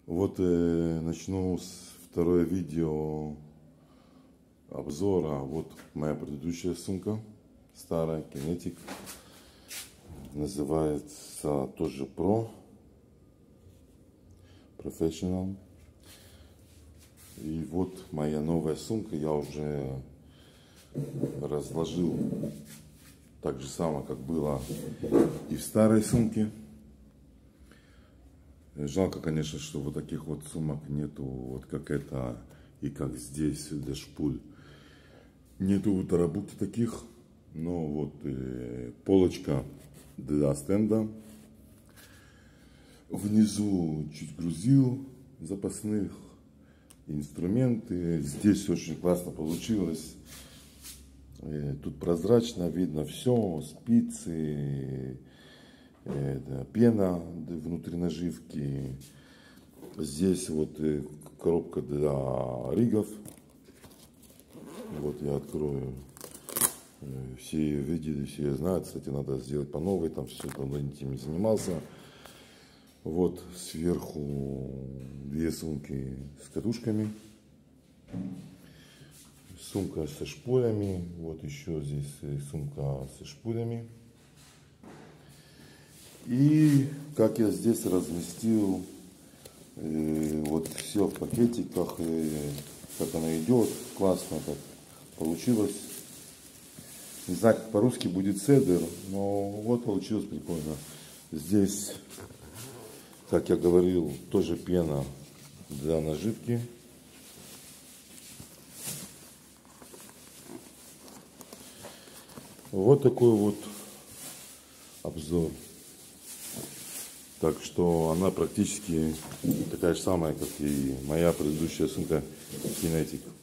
Вот начну с второе видео обзора. Вот моя предыдущая сумка, старая, Kinetic. Называется тоже Professional. И вот моя новая сумка. Я уже разложил так же само, как было и в старой сумке. Жалко, конечно, что вот таких вот сумок нету, вот как это и как здесь для шпуль. Нету вот тарабуки таких, но вот полочка для стенда. Внизу чуть грузил запасных, инструменты. Здесь очень классно получилось. Тут прозрачно видно все, спицы, пена внутри наживки. Здесь вот коробка для ригов. Вот я открою. Все ее видели, все ее знают. Кстати, надо сделать по новой. Там все давно этим не занимался. Вот сверху две сумки с катушками. Сумка со шпулями. Вот еще здесь сумка со шпулями. И как я здесь разместил вот все в пакетиках, как оно идет, классно так получилось. Не знаю, как по-русски будет седер, но вот получилось прикольно. Здесь, как я говорил, тоже пена для наживки. Вот такой вот обзор. Так что она практически такая же самая, как и моя предыдущая сумка Kinetic.